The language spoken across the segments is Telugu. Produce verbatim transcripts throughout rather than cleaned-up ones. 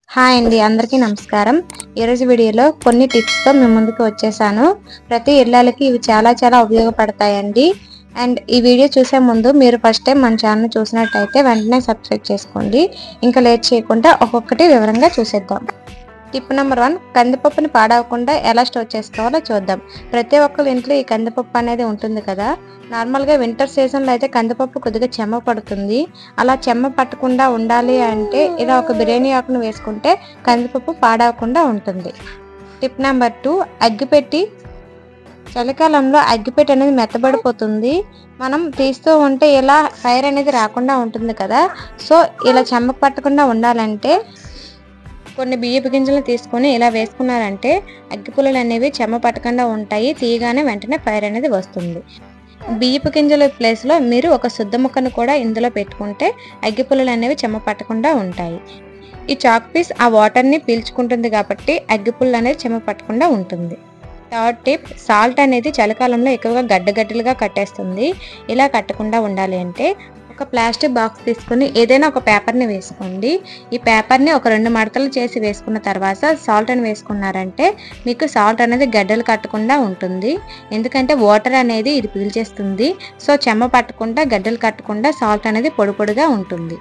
హాయ్ అండి, అందరికీ నమస్కారం. ఈరోజు వీడియోలో కొన్ని టిప్స్తో మీ ముందుకు వచ్చేసాను. ప్రతి ఇళ్ళకి ఇవి చాలా చాలా ఉపయోగపడతాయండి. అండ్ ఈ వీడియో చూసే ముందు మీరు ఫస్ట్ టైం మన ఛానల్ చూసినట్టయితే వెంటనే సబ్స్క్రైబ్ చేసుకోండి. ఇంకా లేట్ చేయకుండా ఒక్కొక్కటి వివరంగా చూసేద్దాం. టిప్ నెంబర్ వన్, కందిపప్పుని పాడవకుండా ఎలా స్టోర్ చేసుకోవాలో చూద్దాం. ప్రతి ఒక్కరి ఇంట్లో ఈ కందిపప్పు అనేది ఉంటుంది కదా. నార్మల్గా వింటర్ సీజన్లో అయితే కందిపప్పు కొద్దిగా చెమ్మ పడుతుంది. అలా చెమ్మ పట్టకుండా ఉండాలి అంటే ఇలా ఒక బిర్యానీ ఆకును వేసుకుంటే కందిపప్పు పాడవకుండా ఉంటుంది. టిప్ నెంబర్ టూ, అగ్గిపెట్టి. చలికాలంలో అగ్గిపెట్టి అనేది మెత్తబడిపోతుంది. మనం తీస్తూ ఉంటే ఇలా ఫైర్ అనేది రాకుండా ఉంటుంది కదా. సో ఇలా చెమ్మ పట్టకుండా ఉండాలంటే కొన్ని బియ్యపు గింజలు తీసుకొని ఇలా వేసుకున్నారంటే అగ్గిపుల్లలు అనేవి చెమ్మ పట్టకుండా ఉంటాయి. తీయగానే వెంటనే ఫైర్ అనేది వస్తుంది. బియ్యపు గింజల ప్లేస్లో మీరు ఒక శుద్ధ ముక్కను కూడా ఇందులో పెట్టుకుంటే అగ్గిపుల్లలు అనేవి చెమ్మ పట్టకుండా ఉంటాయి. ఈ చాక్ పీస్ ఆ వాటర్ని పీల్చుకుంటుంది కాబట్టి అగ్గిపుల్ల అనేది చెమ్మ పట్టకుండా ఉంటుంది. థర్డ్ టిప్, సాల్ట్ అనేది చలికాలంలో ఎక్కువగా గడ్డగడ్డలుగా కట్టేస్తుంది. ఇలా కట్టకుండా ఉండాలి అంటే ఒక ప్లాస్టిక్ బాక్స్ తీసుకుని ఏదైనా ఒక పేపర్ని వేసుకోండి. ఈ పేపర్ని ఒక రెండు మడతలు చేసి వేసుకున్న తర్వాత సాల్ట్ అని వేసుకున్నారంటే మీకు సాల్ట్ అనేది గడ్డలు కట్టకుండా ఉంటుంది. ఎందుకంటే వాటర్ అనేది ఇది పీల్చేస్తుంది. సో చెమ్మ పట్టకుండా గడ్డలు కట్టకుండా సాల్ట్ అనేది పొడి పొడిగా ఉంటుంది.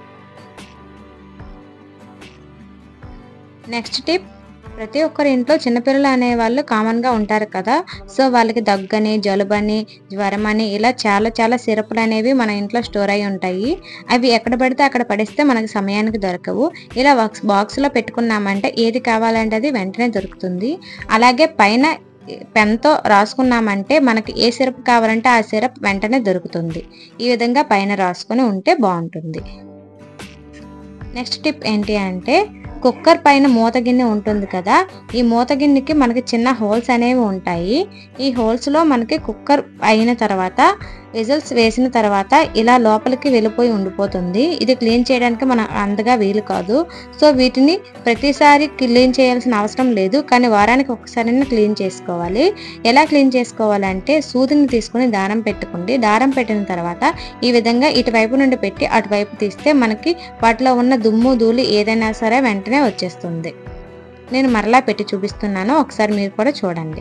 నెక్స్ట్ టిప్, ప్రతి ఒక్కరి ఇంట్లో చిన్నపిల్లలు అనేవాళ్ళు కామన్గా ఉంటారు కదా. సో వాళ్ళకి దగ్గని, జలుబని, జ్వరమని ఇలా చాలా చాలా సిరప్లు అనేవి మన ఇంట్లో స్టోర్ అయి ఉంటాయి. అవి ఎక్కడ పడితే అక్కడ పడిస్తే మనకి సమయానికి దొరకవు. ఇలా బాక్స్ బాక్స్లో పెట్టుకున్నామంటే ఏది కావాలంటే అది వెంటనే దొరుకుతుంది. అలాగే పైన పెన్తో రాసుకున్నామంటే మనకి ఏ సిరప్ కావాలంటే ఆ సిరప్ వెంటనే దొరుకుతుంది. ఈ విధంగా పైన రాసుకొని ఉంటే బాగుంటుంది. నెక్స్ట్ టిప్ ఏంటి అంటే కుక్కర్ పైన మూత గిన్నె ఉంటుంది కదా. ఈ మూత గిన్నెకి మనకి చిన్న హోల్స్ అనేవి ఉంటాయి. ఈ హోల్స్లో మనకి కుక్కర్ అయిన తర్వాత విజిల్స్ వేసిన తర్వాత ఇలా లోపలికి వెళ్ళిపోయి ఉండిపోతుంది. ఇది క్లీన్ చేయడానికి మన అంతగా వీలు కాదు. సో వీటిని ప్రతిసారి క్లీన్ చేయాల్సిన అవసరం లేదు, కానీ వారానికి ఒకసారైనా క్లీన్ చేసుకోవాలి. ఎలా క్లీన్ చేసుకోవాలంటే సూదిని తీసుకుని దారం పెట్టుకోండి. దారం పెట్టిన తర్వాత ఈ విధంగా ఇటువైపు నుండి పెట్టి అటువైపు తీస్తే మనకి వాటిలో ఉన్న దుమ్ము ధూళి ఏదైనా సరే వెంటనే వచ్చేస్తుంది. నేను మరలా పెట్టి చూపిస్తున్నాను, ఒకసారి మీరు కూడా చూడండి.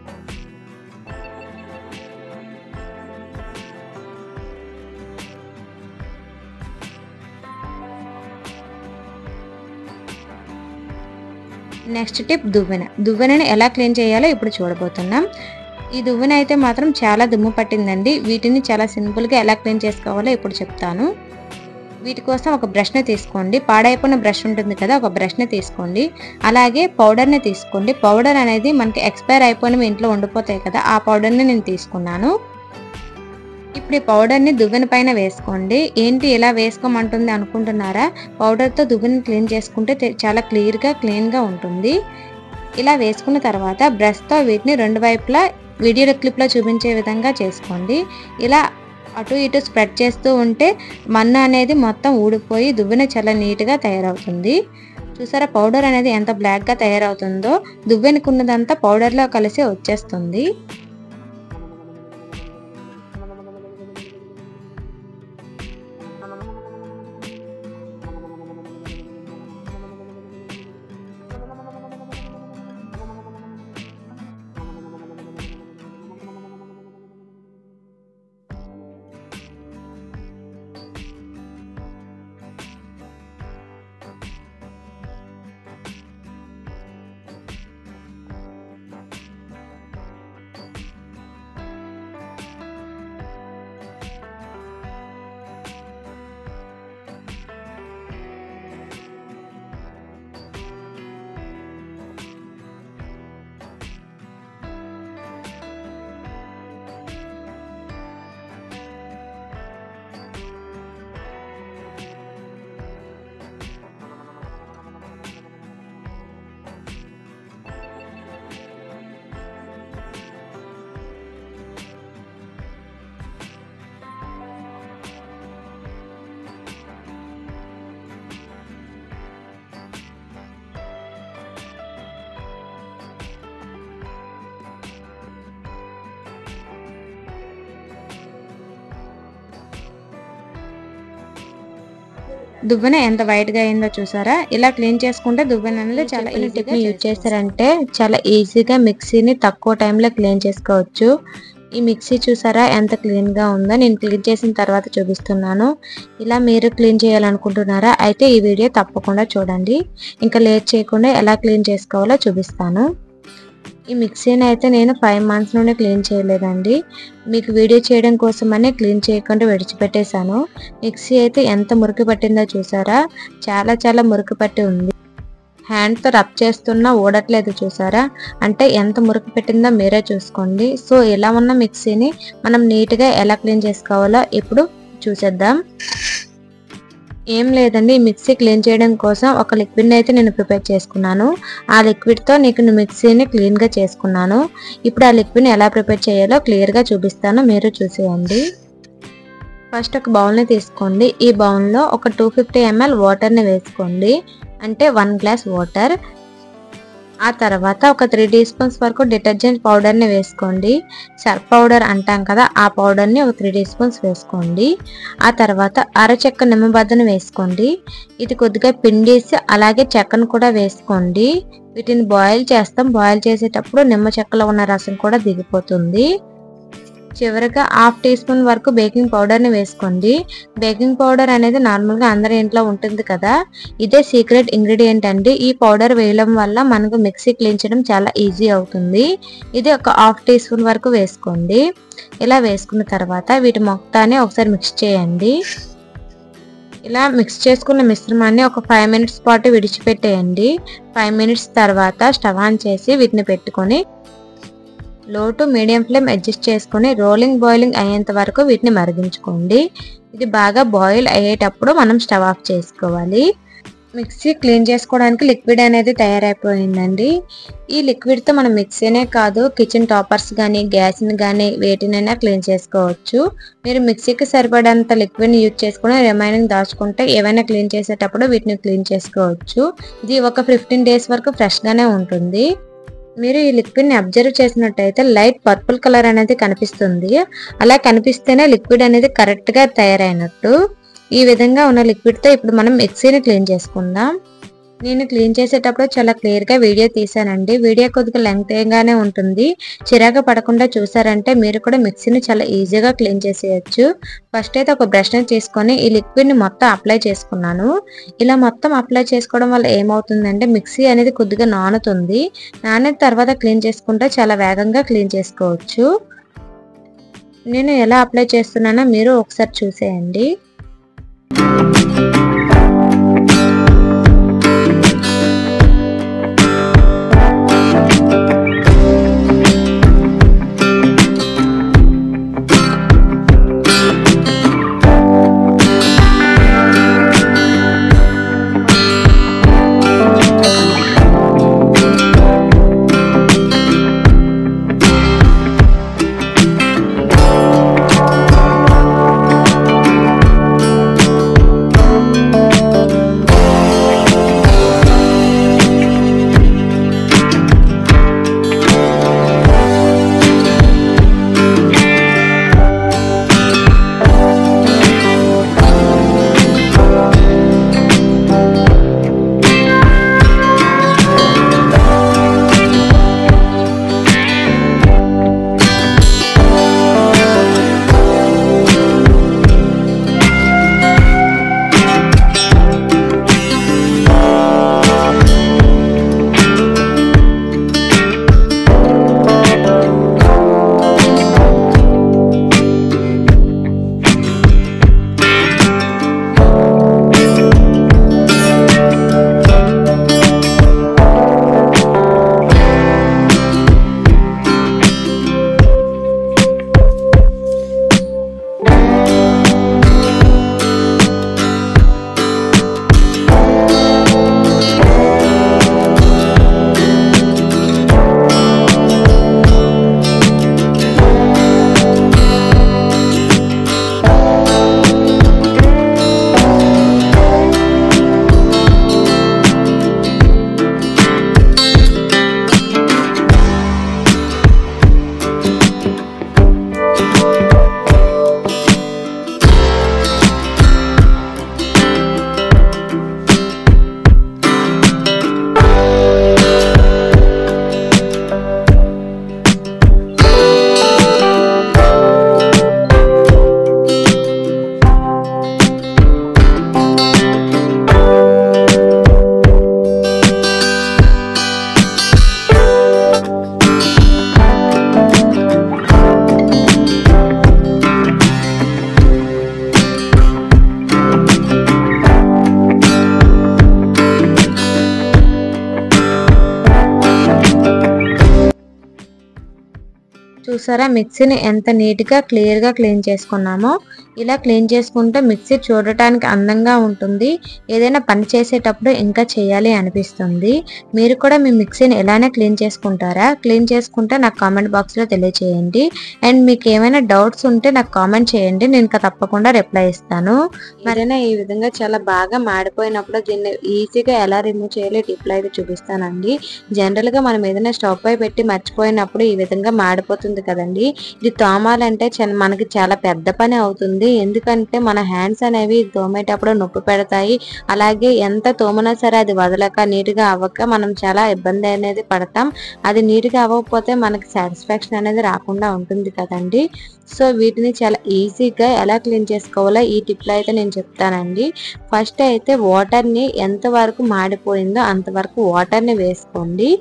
నెక్స్ట్ టిప్, దువ్వెన. దువ్వెనని ఎలా క్లీన్ చేయాలో ఇప్పుడు చూడబోతున్నాం. ఈ దువ్వెన అయితే మాత్రం చాలా దుమ్ము పట్టిందండి. వీటిని చాలా సింపుల్గా ఎలా క్లీన్ చేసుకోవాలో ఇప్పుడు చెప్తాను. వీటి కోసం ఒక బ్రష్ని తీసుకోండి. పాడైపోయిన బ్రష్ ఉంటుంది కదా, ఒక బ్రష్ని తీసుకోండి. అలాగే పౌడర్ని తీసుకోండి. పౌడర్ అనేది మనకి ఎక్స్పైర్ అయిపోయినవి ఇంట్లో ఉండిపోతాయి కదా, ఆ పౌడర్ని నేను తీసుకున్నాను. ఇప్పుడు ఈ పౌడర్ని దువ్వెన పైన వేసుకోండి. ఏంటి ఇలా వేసుకోమంటుంది అనుకుంటున్నారా? పౌడర్తో దువ్వెని క్లీన్ చేసుకుంటే చాలా క్లియర్గా క్లీన్గా ఉంటుంది. ఇలా వేసుకున్న తర్వాత బ్రష్తో వీటిని రెండు వైపులా వీడియో క్లిప్లో చూపించే విధంగా చేసుకోండి. ఇలా అటు ఇటు స్ప్రెడ్ చేస్తూ ఉంటే మన్ను అనేది మొత్తం ఊడిపోయి దువ్వెన చాలా నీట్గా తయారవుతుంది. చూసారా పౌడర్ అనేది ఎంత బ్లాక్గా తయారవుతుందో, దువ్వెనకున్నదంతా పౌడర్లో కలిసి వచ్చేస్తుంది. దువ్వెన ఎంత వైట్ గా అయిందో చూసారా. ఇలా క్లీన్ చేసుకుంటే దువ్వెన అనేది చాలా ఈజీగా యూజ్ చేస్తారంటే చాలా ఈజీగా మిక్సీని తక్కువ టైంలో క్లీన్ చేసుకోవచ్చు. ఈ మిక్సీ చూసారా ఎంత క్లీన్ గా ఉందో. నేను క్లీన్ చేసిన తర్వాత చూపిస్తున్నాను. ఇలా మీరు క్లీన్ చేయాలనుకుంటున్నారా అయితే ఈ వీడియో తప్పకుండా చూడండి. ఇంకా లేట్ చేయకుండా ఎలా క్లీన్ చేసుకోవాలో చూపిస్తాను. ఈ మిక్సీని అయితే నేను ఫైవ్ మంత్స్ నుండి క్లీన్ చేయలేదండి. మీకు వీడియో చేయడం కోసమనే క్లీన్ చేయకుండా విడిచిపెట్టేశాను. మిక్సీ అయితే ఎంత మురికి పట్టిందో చూసారా. చాలా చాలా మురికి పట్టి ఉంది. హ్యాండ్తో రబ్ చేస్తున్నా ఊడట్లేదు చూసారా. అంటే ఎంత మురికి పెట్టిందో మీరే చూసుకోండి. సో ఇలా ఉన్న మిక్సీని మనం నీట్గా ఎలా క్లీన్ చేసుకోవాలో ఇప్పుడు చూసేద్దాం. ఏం లేదండి, ఈ మిక్సీ క్లీన్ చేయడం కోసం ఒక లిక్విడ్ని అయితే నేను ప్రిపేర్ చేసుకున్నాను. ఆ లిక్విడ్తో నీకు మిక్సీని క్లీన్గా చేసుకున్నాను. ఇప్పుడు ఆ లిక్విడ్ని ఎలా ప్రిపేర్ చేయాలో క్లియర్గా చూపిస్తాను, మీరు చూసేయండి. ఫస్ట్ ఒక బౌల్ని తీసుకోండి. ఈ బౌల్లో ఒక టూ ఫిఫ్టీ ఎంఎల్ వాటర్ని వేసుకోండి, అంటే వన్ గ్లాస్ వాటర్. ఆ తర్వాత ఒక త్రీ టీ స్పూన్స్ వరకు డిటర్జెంట్ పౌడర్ని వేసుకోండి. సర్ఫ్ పౌడర్ అంటాం కదా, ఆ పౌడర్ని ఒక త్రీ టీ స్పూన్స్ వేసుకోండి. ఆ తర్వాత అర చెక్క నిమ్మబద్దను వేసుకోండి. ఇది కొద్దిగా పిండేసి అలాగే చెక్కను కూడా వేసుకోండి. వీటిని బాయిల్ చేస్తాం. బాయిల్ చేసేటప్పుడు నిమ్మ చెక్కలో ఉన్న రసం కూడా దిగిపోతుంది. చివరిగా హాఫ్ టీ స్పూన్ వరకు బేకింగ్ పౌడర్ని వేసుకోండి. బేకింగ్ పౌడర్ అనేది నార్మల్గా అందరి ఇంట్లో ఉంటుంది కదా, ఇదే సీక్రెట్ ఇంగ్రీడియంట్ అండి. ఈ పౌడర్ వేయడం వల్ల మనకు మిక్సీ క్లీన్ చేయడం చాలా ఈజీ అవుతుంది. ఇది ఒక హాఫ్ టీ స్పూన్ వరకు వేసుకోండి. ఇలా వేసుకున్న తర్వాత వీటి మొత్తాన్ని ఒకసారి మిక్స్ చేయండి. ఇలా మిక్స్ చేసుకున్న మిశ్రమాన్ని ఒక ఫైవ్ మినిట్స్ పాటు విడిచిపెట్టేయండి. ఫైవ్ మినిట్స్ తర్వాత స్టవ్ ఆన్ చేసి వీటిని పెట్టుకొని low to medium flame adjust చేసుకుని రోలింగ్ బాయిలింగ్ అయ్యేంత వరకు వీటిని మరిగించుకోండి. ఇది బాగా బాయిల్ అయ్యేటప్పుడు మనం స్టవ్ ఆఫ్ చేసుకోవాలి. మిక్సీ క్లీన్ చేసుకోవడానికి లిక్విడ్ అనేది తయారైపోయిందండి. ఈ లిక్విడ్తో మనం మిక్సీనే కాదు కిచెన్ టాపర్స్ కానీ గ్యాస్ని కానీ వేటినైనా క్లీన్ చేసుకోవచ్చు. మీరు మిక్సీకి సరిపడంత లిక్విడ్ని యూజ్ చేసుకుని రిమైనింగ్ దాచుకుంటే ఏవైనా క్లీన్ చేసేటప్పుడు వీటిని క్లీన్ చేసుకోవచ్చు. ఇది ఒక ఫిఫ్టీన్ డేస్ వరకు ఫ్రెష్గానే ఉంటుంది. మీరు ఈ లిక్విడ్ని అబ్జర్వ్ చేసినట్టయితే లైట్ పర్పుల్ కలర్ అనేది కనిపిస్తుంది. అలా కనిపిస్తేనే లిక్విడ్ అనేది కరెక్ట్గా తయారైనట్టు. ఈ విధంగా ఉన్న లిక్విడ్తో ఇప్పుడు మనం మిక్సీని క్లీన్ చేసుకుందాం. నేను క్లీన్ చేసేటప్పుడు చాలా క్లియర్గా వీడియో తీసానండి. వీడియో కొద్దిగా లెంగ్తీగానే ఉంటుంది. చిరాకు పడకుండా చూసారంటే మీరు కూడా మిక్సీని చాలా ఈజీగా క్లీన్ చేసేయచ్చు. ఫస్ట్ అయితే ఒక బ్రష్ని తీసుకొని ఈ లిక్విడ్ని మొత్తం అప్లై చేసుకున్నాను. ఇలా మొత్తం అప్లై చేసుకోవడం వల్ల ఏమవుతుందంటే మిక్సీ అనేది కొద్దిగా నానుతుంది. నానిన తర్వాత క్లీన్ చేసుకుంటే చాలా వేగంగా క్లీన్ చేసుకోవచ్చు. నేను ఎలా అప్లై చేస్తున్నానో మీరు ఒకసారి చూసేయండి. చూసారా మిక్సీని ఎంత నీట్గా క్లియర్గా క్లీన్ చేసుకున్నామో. ఇలా క్లీన్ చేసుకుంటే మిక్సీ చూడటానికి అందంగా ఉంటుంది. ఏదైనా పని చేసేటప్పుడు ఇంకా చేయాలి అనిపిస్తుంది. మీరు కూడా మీ మిక్సీని ఎలానే క్లీన్ చేసుకుంటారా? క్లీన్ చేసుకుంటే నాకు కామెంట్ బాక్స్లో తెలియచేయండి. అండ్ మీకు ఏమైనా డౌట్స్ ఉంటే నాకు కామెంట్ చేయండి, నేను తప్పకుండా రిప్లై ఇస్తాను. మరైనా ఈ విధంగా చాలా బాగా మాడిపోయినప్పుడు దీన్ని ఈజీగా ఎలా రిమూవ్ చేయాలి టిప్లో అయితే చూపిస్తానండి. జనరల్గా మనం ఏదైనా స్టవ్ పై పెట్టి మర్చిపోయినప్పుడు ఈ విధంగా మాడిపోతుంది కదండి. ఇది తోమాలంటే మనకి చాలా పెద్ద పని అవుతుంది. ఎందుకంటే మన హ్యాండ్స్ అనేవి తోమేటప్పుడు నొప్పి పెడతాయి. అలాగే ఎంత తోమనా సరే అది వదలక నీట్గా అవ్వక మనం చాలా ఇబ్బంది అనేది పడతాం. అది నీట్గా అవ్వకపోతే మనకి సాటిస్ఫాక్షన్ అనేది రాకుండా ఉంటుంది కదండి. సో వీటిని చాలా ఈజీగా ఎలా క్లీన్ చేసుకోవాలో ఈ టిప్లో అయితే నేను చెప్తానండి. ఫస్ట్ అయితే వాటర్ని ఎంతవరకు మాడిపోయిందో అంతవరకు వాటర్ని వేసుకోండి.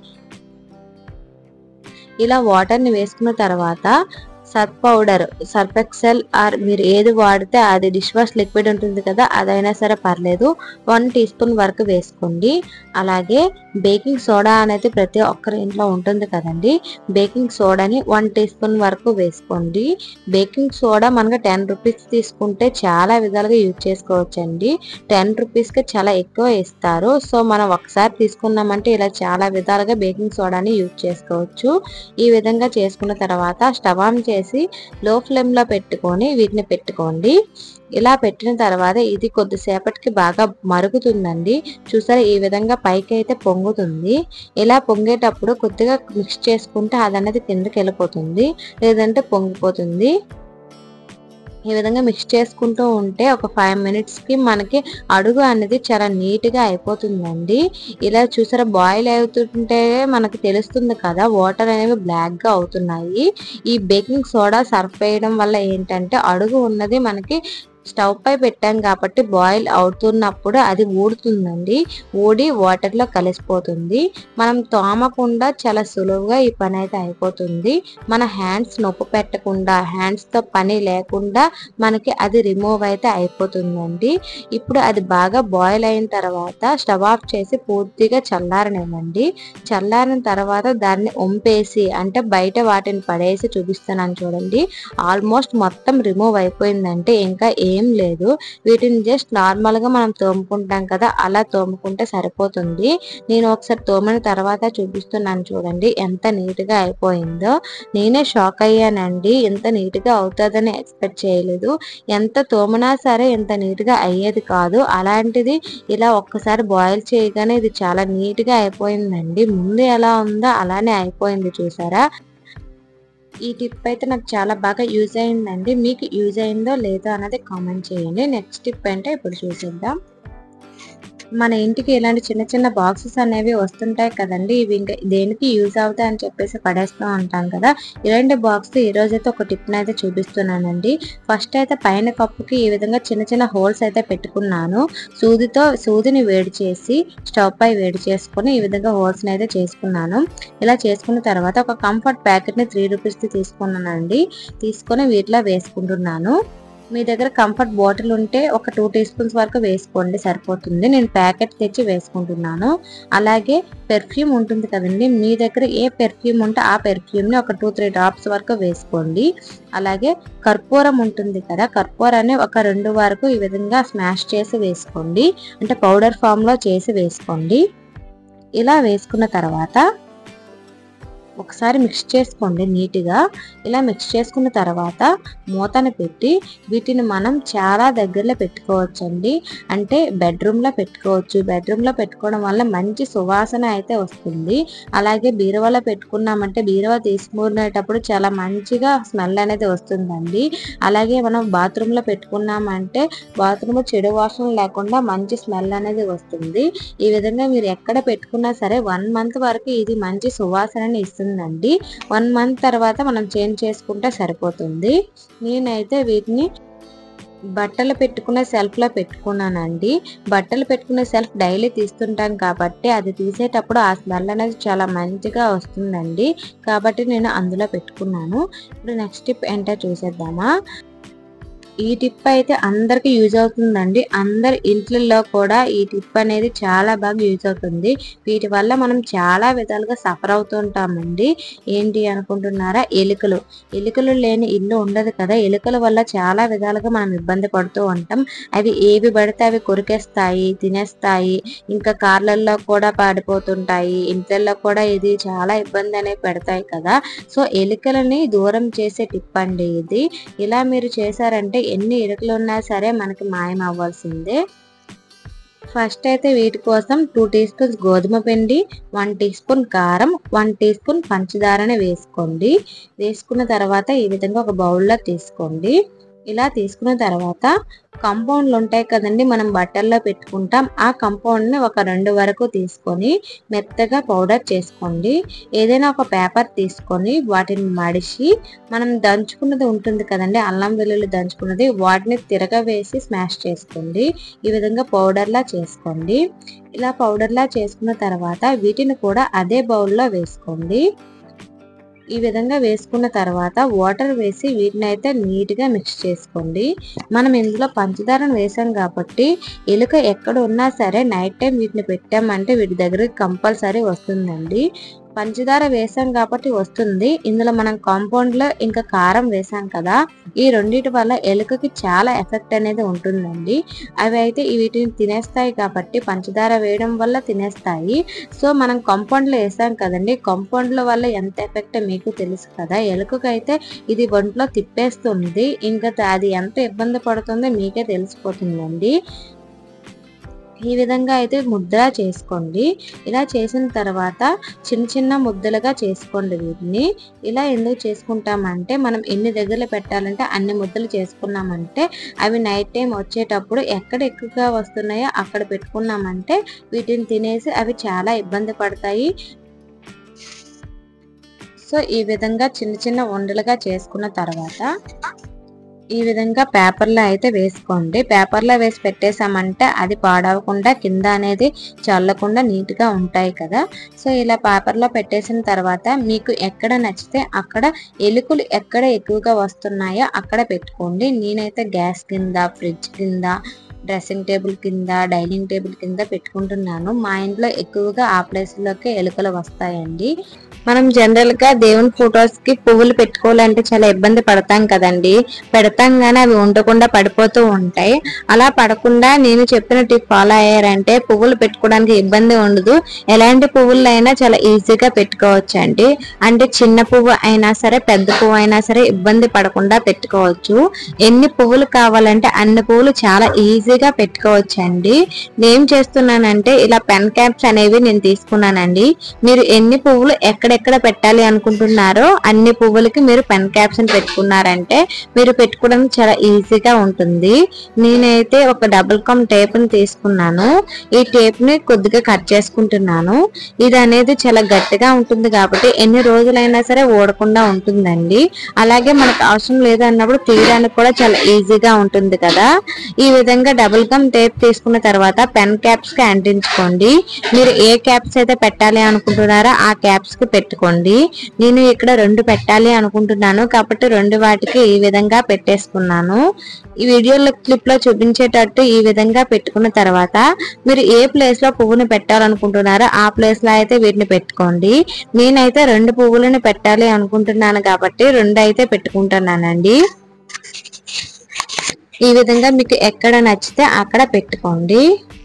ఇలా వాటర్ని వేసుకున్న తర్వాత surf powder, surf excel or మీరు ఏది వాడితే అది డిష్ వాష్ లిక్విడ్ ఉంటుంది కదా, అదైనా సరే పర్లేదు, వన్ టీ స్పూన్ వరకు వేసుకోండి. అలాగే బేకింగ్ సోడా అనేది ప్రతి ఒక్కరి ఇంట్లో ఉంటుంది కదండి. బేకింగ్ సోడాని వన్ టీ స్పూన్ వరకు వేసుకోండి. బేకింగ్ సోడా మనకు టెన్ రూపీస్ తీసుకుంటే చాలా విధాలుగా యూజ్ చేసుకోవచ్చండి. టెన్ రూపీస్కి చాలా ఎక్కువ ఇస్తారు. సో మనం ఒకసారి తీసుకున్నామంటే ఇలా చాలా విధాలుగా బేకింగ్ సోడాని యూజ్ చేసుకోవచ్చు. ఈ విధంగా చేసుకున్న తర్వాత స్టవ్ ఆన్ చేసి లో ఫ్లేమ్ లో పెట్టుకొని వీటిని పెట్టుకోండి. ఇలా పెట్టిన తర్వాత ఇది కొద్దిసేపటికి బాగా మరుగుతుందండి. చూసారా ఈ విధంగా పైకి అయితే పొంగుతుంది. ఇలా పొంగేటప్పుడు కొద్దిగా మిక్స్ చేసుకుంటే అదనేది కిందకి వెళ్ళిపోతుంది, లేదంటే పొంగిపోతుంది. ఈ విధంగా మిక్స్ చేసుకుంటూ ఉంటే ఒక ఫైవ్ మినిట్స్ కి మనకి అడుగు అనేది చాలా నీట్ గా అయిపోతుందండి. ఇలా చూసారా బాయిల్ అవుతుంటే మనకి తెలుస్తుంది కదా వాటర్ అనేవి బ్లాక్ గా అవుతున్నాయి. ఈ బేకింగ్ సోడా సర్ఫ్ వేయడం వల్ల ఏంటంటే అడుగు ఉన్నది మనకి స్టవ్ పై పెట్టాం కాబట్టి బాయిల్ అవుతున్నప్పుడు అది ఊడుతుందండి. ఊడి వాటర్ లో కలిసిపోతుంది. మనం తోమకుండా చాలా సులువుగా ఈ పని అయితే అయిపోతుంది. మన హ్యాండ్స్ నొప్పి పెట్టకుండా, హ్యాండ్స్ తో పని లేకుండా మనకి అది రిమూవ్ అయితే అయిపోతుందండి. ఇప్పుడు అది బాగా బాయిల్ అయిన తర్వాత స్టవ్ ఆఫ్ చేసి పూర్తిగా చల్లారనివ్వండి. చల్లారిన తర్వాత దాన్ని ఒంపేసి అంటే బయట వాటిని పడేసి చూపిస్తున్నాను చూడండి. ఆల్మోస్ట్ మొత్తం రిమూవ్ అయిపోయిందంటే ఇంకా ఏం లేదు. వీటిని జస్ట్ నార్మల్ గా మనం తోముకుంటాం కదా, అలా తోముకుంటే సరిపోతుంది. నేను ఒకసారి తోమిన తర్వాత చూపిస్తున్నాను చూడండి ఎంత నీట్ గా అయిపోయిందో. నేనే షాక్ అయ్యానండి, ఎంత నీట్ గా అవుతుందని ఎక్స్పెక్ట్ చేయలేదు. ఎంత తోమినా సరే ఎంత నీట్ గా అయ్యేది కాదు. అలాంటిది ఇలా ఒక్కసారి బాయిల్ చేయగానే ఇది చాలా నీట్ గా అయిపోయిందండి. ముందు ఎలా ఉందో అలానే అయిపోయింది చూసారా. ఈ టిప్ అయితే నాకు చాలా బాగా యూజ్ అయిందండి. మీకు యూజ్ అయిందో లేదో అన్నది కామెంట్ చేయండి. నెక్స్ట్ టిప్ అంటే ఇప్పుడు చూసేద్దాం. మన ఇంటికి ఇలాంటి చిన్న చిన్న బాక్సెస్ అనేవి వస్తుంటాయి కదండి. ఇవి ఇంకా దేనికి యూజ్ అవుతాయి అని చెప్పేసి పడేస్తూ ఉంటాం కదా. ఇలాంటి బాక్స్ ఈ రోజు అయితే ఒక టిప్ అయితే చూపిస్తున్నానండి. ఫస్ట్ అయితే పైన కప్పుకి ఈ విధంగా చిన్న చిన్న హోల్స్ అయితే పెట్టుకున్నాను. సూదితో సూదిని వేడి చేసి స్టవ్ పై వేడి చేసుకుని ఈ విధంగా హోల్స్ అయితే చేసుకున్నాను. ఇలా చేసుకున్న తర్వాత ఒక కంఫర్ట్ ప్యాకెట్ ని త్రీ రూపీస్ ది తీసుకున్నానండి. తీసుకొని వీటిలో వేసుకుంటున్నాను. మీ దగ్గర కంఫర్ట్ బాటిల్ ఉంటే ఒక టూ టీ స్పూన్స్ వరకు వేసుకోండి, సరిపోతుంది. నేను ప్యాకెట్ తెచ్చి వేసుకుంటున్నాను. అలాగే పెర్ఫ్యూమ్ ఉంటుంది కదండి, మీ దగ్గర ఏ పెర్ఫ్యూమ్ ఉంటే ఆ పెర్ఫ్యూమ్ ని ఒక టూ త్రీ డ్రాప్స్ వరకు వేసుకోండి. అలాగే కర్పూరం ఉంటుంది కదా, కర్పూరాన్ని ఒక రెండు వరకు ఈ విధంగా స్మాష్ చేసి వేసుకోండి. అంటే పౌడర్ ఫామ్ లో చేసి వేసుకోండి. ఇలా వేసుకున్న తర్వాత ఒకసారి మిక్స్ చేసుకోండి నీట్గా. ఇలా మిక్స్ చేసుకున్న తర్వాత మూతను పెట్టి వీటిని మనం చాలా దగ్గరలో పెట్టుకోవచ్చండి. అంటే బెడ్రూమ్లో పెట్టుకోవచ్చు. బెడ్రూమ్లో పెట్టుకోవడం వల్ల మంచి సువాసన అయితే వస్తుంది. అలాగే బీరువాలో పెట్టుకున్నామంటే బీరువా తీసుకునేటప్పుడు చాలా మంచిగా స్మెల్ అనేది వస్తుందండి. అలాగే మనం బాత్రూంలో పెట్టుకున్నామంటే బాత్రూమ్ చెడు వాసన లేకుండా మంచి స్మెల్ అనేది వస్తుంది. ఈ విధంగా మీరు ఎక్కడ పెట్టుకున్నా సరే వన్ మంత్ వరకు ఇది మంచి సువాసనని ఇస్తుంది అండి. వన్ మంత్ తర్వాత మనం చేంజ్ చేసుకుంటే సరిపోతుంది. నేనైతే వీటిని బట్టలు పెట్టుకునే సెల్ఫ్ లో పెట్టుకున్నానండి. బట్టలు పెట్టుకునే సెల్ఫ్ డైలీ తీస్తుంటాం కాబట్టి అది తీసేటప్పుడు ఆ స్మెల్ అనేది చాలా మంచిగా వస్తుందండి. కాబట్టి నేను అందులో పెట్టుకున్నాను. ఇప్పుడు నెక్స్ట్ టిప్ ఏంటో చూసేద్దామా. ఈ టిప్ అయితే అందరికి యూజ్ అవుతుందండి. అందరి ఇంట్లలో కూడా ఈ టిప్ అనేది చాలా బాగా యూజ్ అవుతుంది. వీటి వల్ల మనం చాలా విధాలుగా సఫర్ అవుతుంటామండి. ఏంటి అనుకుంటున్నారా? ఎలుకలు ఎలుకలు లేని ఇల్లు ఉండదు కదా. ఎలుకల వల్ల చాలా విధాలుగా మనం ఇబ్బంది పడుతూ ఉంటాం. అవి ఏవి పడితే అవి కొరికేస్తాయి, తినేస్తాయి. ఇంకా కార్లలో కూడా పడిపోతుంటాయి. ఇంట్లలో కూడా ఇది చాలా ఇబ్బంది అనేది పెడతాయి కదా. సో ఎలుకలని దూరం చేసే టిప్ అండి ఇది. ఇలా మీరు చేశారంటే ఎన్ని ఎలుకలు ఉన్నా సరే మనకి మాయం అవ్వాల్సిందే. ఫస్ట్ అయితే వీటి కోసం టూ టీ స్పూన్స్ గోధుమ పిండి, వన్ టీ స్పూన్ కారం, వన్ టీ స్పూన్ పంచదారని వేసుకోండి. వేసుకున్న తర్వాత ఈ విధంగా ఒక బౌల్లో తీసుకోండి. ఇలా తీసుకున్న తర్వాత కంపౌండ్లు ఉంటాయి కదండి, మనం బట్టల్లో పెట్టుకుంటాం. ఆ కంపౌండ్ని ఒక రెండు వరకు తీసుకొని మెత్తగా పౌడర్ చేసుకోండి. ఏదైనా ఒక పేపర్ తీసుకొని వాటిని మడిచి మనం దంచుకున్నది ఉంటుంది కదండి, అల్లం వెల్లుల్లి దంచుకున్నది, వాటిని తిరగవేసి స్మాష్ చేసుకోండి. ఈ విధంగా పౌడర్లా చేసుకోండి. ఇలా పౌడర్లా చేసుకున్న తర్వాత వీటిని కూడా అదే బౌల్లో వేసుకోండి. ఈ విధంగా వేసుకున్న తర్వాత వాటర్ వేసి వీటిని అయితే నీట్గా మిక్స్ చేసుకోండి. మనం ఇందులో పంచదారను వేసాం కాబట్టి ఎలుక ఎక్కడ ఉన్నా సరే నైట్ టైం వీటిని పెట్టామంటే వీటి దగ్గరికి కంపల్సరీ వస్తుందండి. పంచదార వేసాం కాబట్టి వస్తుంది. ఇందులో మనం కాంపౌండ్ లో ఇంకా కారం వేసాం కదా, ఈ రెండింటి వల్ల ఎలుకకి చాలా ఎఫెక్ట్ అనేది ఉంటుందండి. అవి అయితే వీటిని తినేస్తాయి కాబట్టి పంచదార వేయడం వల్ల తినేస్తాయి. సో మనం కాంపౌండ్ లో వేసాం కదండి, కాంపౌండ్ లో వల్ల ఎంత ఎఫెక్ట్ మీకు తెలుసు కదా. ఎలుకకి అయితే ఇది ఒంట్లో తిప్పేస్తుంది, ఇంకా అది ఎంత ఇబ్బంది పడుతుందో మీకే తెలిసిపోతుందండి. ఈ విధంగా అయితే ముద్ద చేసుకోండి. ఇలా చేసిన తర్వాత చిన్న చిన్న ముద్దలుగా చేసుకోండి. వీటిని ఇలా ఎందుకు చేసుకుంటామంటే మనం ఎన్ని దగ్గరలు పెట్టాలంటే అన్ని ముద్దలు చేసుకున్నామంటే అవి నైట్ టైం వచ్చేటప్పుడు ఎక్కడ ఎక్కువగా వస్తున్నాయో అక్కడ పెట్టుకున్నామంటే వీటిని తినేసి అవి చాలా ఇబ్బంది పడతాయి. సో ఈ విధంగా చిన్న చిన్న ఉండలుగా చేసుకున్న తర్వాత ఈ విధంగా పేపర్లో అయితే వేసుకోండి. పేపర్లో వేసి పెట్టేసామంటే అది పాడవకుండా కింద అనేది చల్లకుండా నీట్గా ఉంటాయి కదా. సో ఇలా పేపర్లో పెట్టేసిన తర్వాత మీకు ఎక్కడ నచ్చితే అక్కడ ఎలుకలు ఎక్కడ ఎక్కువగా వస్తున్నాయో అక్కడ పెట్టుకోండి. నేనైతే గ్యాస్ కింద, ఫ్రిడ్జ్ కింద, డ్రెస్సింగ్ టేబుల్ కింద, డైనింగ్ టేబుల్ కింద పెట్టుకుంటున్నాను. మా ఇంట్లో ఎక్కువగా ఆ ప్లేస్లోకి ఎలుకలు వస్తాయండి. మనం జనరల్ గా దేవుని ఫొటోస్ కి పువ్వులు పెట్టుకోవాలంటే చాలా ఇబ్బంది పడతాం కదండి. పెడతాం గానీ అవి ఉండకుండా పడిపోతూ ఉంటాయి. అలా పడకుండా నేను చెప్పిన టిప్ ఫాలో అయ్యారంటే పువ్వులు పెట్టుకోవడానికి ఇబ్బంది ఉండదు. ఎలాంటి పువ్వులు అయినా చాలా ఈజీగా పెట్టుకోవచ్చు అండి. అంటే చిన్న పువ్వు అయినా సరే పెద్ద పువ్వు అయినా సరే ఇబ్బంది పడకుండా పెట్టుకోవచ్చు. ఎన్ని పువ్వులు కావాలంటే అన్ని పువ్వులు చాలా ఈజీగా పెట్టుకోవచ్చు అండి. నేను చేస్తున్నానంటే ఇలా పెన్ క్యాప్స్ అనేవి నేను తీసుకున్నానండి. మీరు ఎన్ని పువ్వులు ఎక్కడ ఎక్కడ పెట్టాలి అనుకుంటున్నారో అన్ని పువ్వులకి మీరు పెన్ క్యాప్స్ పెట్టుకున్నారంటే మీరు పెట్టుకోవడానికి చాలా ఈజీగా ఉంటుంది. నేనైతే ఒక డబుల్ కమ్ టేప్ ని తీసుకున్నాను. ఈ టేప్ ని కొద్దిగా కట్ చేసుకుంటున్నాను. ఇది అనేది చాలా గట్టిగా ఉంటుంది కాబట్టి ఎన్ని రోజులైనా సరే ఊడకుండా ఉంటుందండి. అలాగే మనకు అవసరం లేదు అన్నప్పుడు తీయడానికి కూడా చాలా ఈజీగా ఉంటుంది కదా. ఈ విధంగా డబుల్ కమ్ టేప్ తీసుకున్న తర్వాత పెన్ క్యాప్స్ కి అంటించుకోండి. మీరు ఏ క్యాప్స్ అయితే పెట్టాలి అనుకుంటున్నారో ఆ క్యాప్స్ కి పెట్టుకోండి. నేను ఇక్కడ రెండు పెట్టాలి అనుకుంటున్నాను కాబట్టి రెండు వాటికి ఈ విధంగా పెట్టేసుకున్నాను. ఈ వీడియోలో క్లిప్ లో చూపించేటట్టు ఈ విధంగా పెట్టుకున్న తర్వాత మీరు ఏ ప్లేస్ లో పువ్వుని పెట్టాలనుకుంటున్నారో ఆ ప్లేస్ లో అయితే వీటిని పెట్టుకోండి. నేనైతే రెండు పువ్వులను పెట్టాలి అనుకుంటున్నాను కాబట్టి రెండు అయితే పెట్టుకుంటున్నానండి. ఈ విధంగా మీకు ఎక్కడ నచ్చితే అక్కడ పెట్టుకోండి.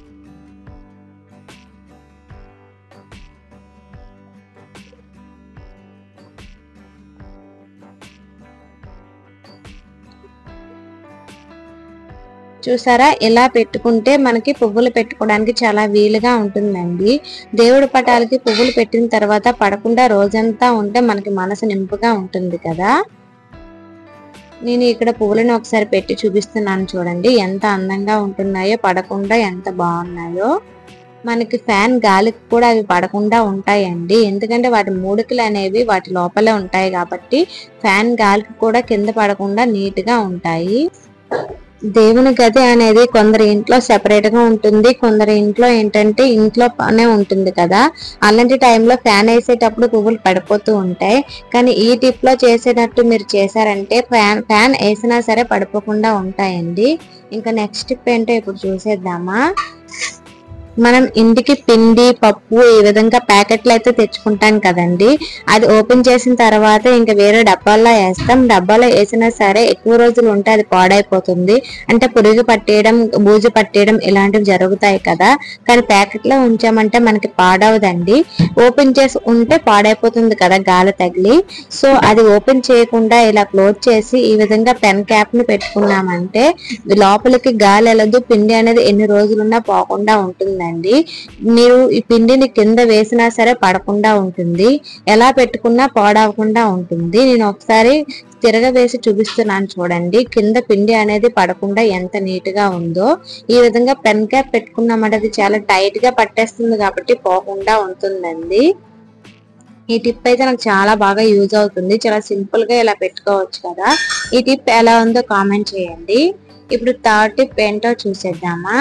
చూసారా, ఇలా పెట్టుకుంటే మనకి పువ్వులు పెట్టుకోవడానికి చాలా వీలుగా ఉంటుందండి. దేవుడి పటాలకి పువ్వులు పెట్టిన తర్వాత పడకుండా రోజంతా ఉంటే మనకి మనసు నింపుగా ఉంటుంది కదా. నేను ఇక్కడ పువ్వులను ఒకసారి పెట్టి చూపిస్తున్నాను చూడండి, ఎంత అందంగా ఉంటున్నాయో, పడకుండా ఎంత బాగున్నాయో. మనకి ఫ్యాన్ గాలికి కూడా అవి పడకుండా ఉంటాయండి. ఎందుకంటే వాటి మూడికలు అనేవి వాటి లోపలే ఉంటాయి కాబట్టి ఫ్యాన్ గాలికి కూడా కింద పడకుండా నీట్ గా ఉంటాయి. దేవుని గది అనేది కొందరి ఇంట్లో సెపరేట్ గా ఉంటుంది, కొందరి ఇంట్లో ఏంటంటే ఇంట్లోనే ఉంటుంది కదా. అలాంటి టైంలో ఫ్యాన్ వేసేటప్పుడు పువ్వులు పడిపోతూ ఉంటాయి. కానీ ఈ టిప్ లో చేసేటట్టు మీరు చేశారంటే ఫ్యాన్ ఫ్యాన్ వేసినా సరే పడిపోకుండా ఉంటాయండి. ఇంకా నెక్స్ట్ టిప్ ఏంటో ఇప్పుడు చూసేద్దామా. మనం ఇంటికి పిండి పప్పు ఈ విధంగా ప్యాకెట్లు అయితే తెచ్చుకుంటాం కదండి. అది ఓపెన్ చేసిన తర్వాత ఇంకా వేరే డబ్బాల్లో వేస్తాం. డబ్బాలో వేసినా సరే ఎక్కువ రోజులు ఉంటే అది పాడైపోతుంది, అంటే పురుగు పట్టేయడం బూజు పట్టేయడం ఇలాంటివి జరుగుతాయి కదా. కానీ ప్యాకెట్లో ఉంచామంటే మనకి పాడవదండి. ఓపెన్ చేసి ఉంటే పాడైపోతుంది కదా గాలి తగిలి. సో అది ఓపెన్ చేయకుండా ఇలా క్లోజ్ చేసి ఈ విధంగా పెన్ క్యాప్ ని పెట్టుకున్నామంటే లోపలికి గాలి వెళ్ళదు, పిండి అనేది ఎన్ని రోజులున్నా పోకుండా ఉంటుంది. మీరు ఈ పిండిని కింద వేసినా సరే పడకుండా ఉంటుంది, ఎలా పెట్టుకున్నా పాడవకుండా ఉంటుంది. నేను ఒకసారి తిరగవేసి చూపిస్తున్నాను చూడండి. కింద పిండి అనేది పడకుండా ఎంత నీట్ గా ఉందో. ఈ విధంగా పెన్ క్యాప్ పెట్టుకున్నామంటే అది చాలా టైట్ గా పట్టేస్తుంది కాబట్టి పోకుండా ఉంటుందండి. ఈ టిప్ అయితే నాకు చాలా బాగా యూజ్ అవుతుంది. చాలా సింపుల్ గా ఇలా పెట్టుకోవచ్చు కదా. ఈ టిప్ ఎలా ఉందో కామెంట్ చేయండి. ఇప్పుడు థర్డ్ టిప్ ఏంటో చూసేద్దామా.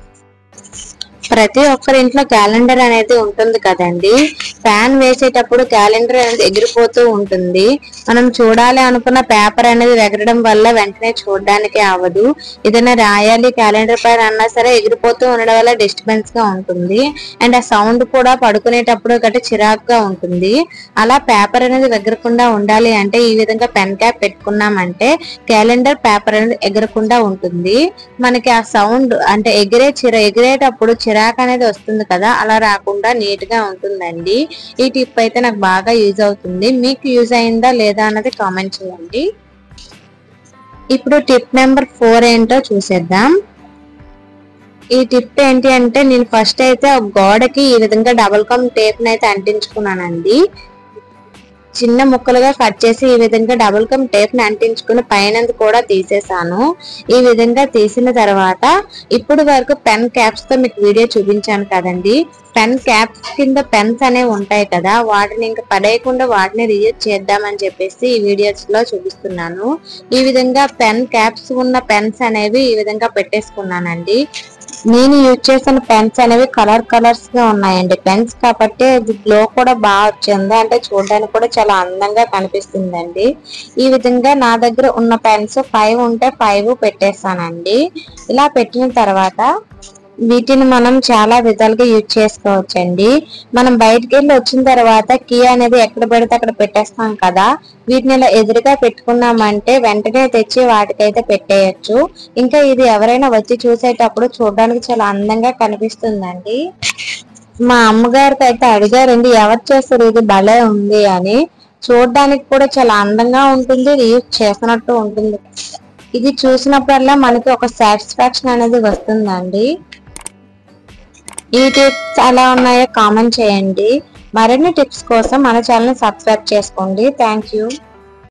ప్రతి ఒక్కరి ఇంట్లో క్యాలెండర్ అనేది ఉంటుంది కదండి. ఫ్యాన్ వేసేటప్పుడు క్యాలెండర్ అనేది ఎగిరిపోతూ ఉంటుంది. మనం చూడాలి అనుకున్న పేపర్ అనేది ఎగరడం వల్ల వెంటనే చూడడానికి అవ్వదు. ఏదైనా రాయాలి క్యాలెండర్ పైన అన్నా సరే ఎగిరిపోతూ ఉండడం వల్ల డిస్టర్బెన్స్ గా ఉంటుంది. అండ్ ఆ సౌండ్ కూడా పడుకునేటప్పుడు గట్టి చిరాకుగా ఉంటుంది. అలా పేపర్ అనేది ఎగరకుండా ఉండాలి అంటే ఈ విధంగా పెన్ క్యాప్ పెట్టుకున్నామంటే క్యాలెండర్ పేపర్ అనేది ఎగరకుండా ఉంటుంది. మనకి ఆ సౌండ్ అంటే ఎగిరే చిర ఎగిరేటప్పుడు చిరాకు అనేది వస్తుంది కదా, అలా రాకుండా నీట్ గా ఉంటుందండి. ఈ టిప్ అయితే నాకు బాగా యూజ్ అవుతుంది. మీకు యూజ్ అయిందా లేదా అన్నది కామెంట్ చేయండి. ఇప్పుడు టిప్ నెంబర్ ఫోర్ ఏంటో చూసేద్దాం. ఈ టిప్ ఏంటి అంటే నేను ఫస్ట్ అయితే ఒక గోడకి ఈ విధంగా డబుల్ కమ్ టేప్ అయితే అంటించుకున్నానండి. చిన్న ముక్కలుగా కట్ చేసి ఈ విధంగా డబుల్ కమ్ టేప్ ని అంటించుకుని పైన కూడా తీసేసాను. ఈ విధంగా తీసిన తర్వాత ఇప్పుడు వరకు పెన్ క్యాప్స్ తో మీకు వీడియో చూపించాను కదండి. పెన్ క్యాప్స్ కింద పెన్స్ అనేవి ఉంటాయి కదా, వాటిని ఇంకా పడేయకుండా వాటిని రీయూజ్ చేద్దామని చెప్పేసి ఈ వీడియోస్ లో చూపిస్తున్నాను. ఈ విధంగా పెన్ క్యాప్స్ ఉన్న పెన్స్ అనేవి ఈ విధంగా పెట్టేసుకున్నానండి. నేను యూజ్ చేసిన పెన్స్ అనేవి కలర్ కలర్స్ గా ఉన్నాయండి పెన్స్, కాబట్టి అది గ్లో కూడా బాగా వచ్చింది, అంటే చూడడానికి కూడా చాలా అందంగా కనిపిస్తుందండి. ఈ విధంగా నా దగ్గర ఉన్న పెన్స్ ఫైవ్ ఉంటే ఫైవ్ పెట్టేస్తానండి. ఇలా పెట్టిన తర్వాత వీటిని మనం చాలా విధాలుగా యూజ్ చేసుకోవచ్చండి. మనం బయటకు వెళ్ళి వచ్చిన తర్వాత కీ అనేది ఎక్కడ పెడితే అక్కడ పెట్టేస్తాం కదా, వీటిని ఇలా ఎదురుగా పెట్టుకున్నామంటే వెంటనే తెచ్చి వాటికైతే పెట్టేయచ్చు. ఇంకా ఇది ఎవరైనా వచ్చి చూసేటప్పుడు చూడడానికి చాలా అందంగా కనిపిస్తుందండి. మా అమ్మగారికి అయితే అడిగారండి ఎవరు చేస్తారు ఇది భలే ఉంది అని. చూడడానికి కూడా చాలా అందంగా ఉంటుంది, యూజ్ చేసినట్టు ఉంటుంది. ఇది చూసినప్పుడల్లా మనకి ఒక సాటిస్ఫాక్షన్ అనేది వస్తుందండి. ఈ టిప్స్ ఎలా ఉన్నాయో కామెంట్ చేయండి. మరిన్ని టిప్స్ కోసం మన ఛానల్ సబ్స్క్రైబ్ చేసుకోండి. Thank you.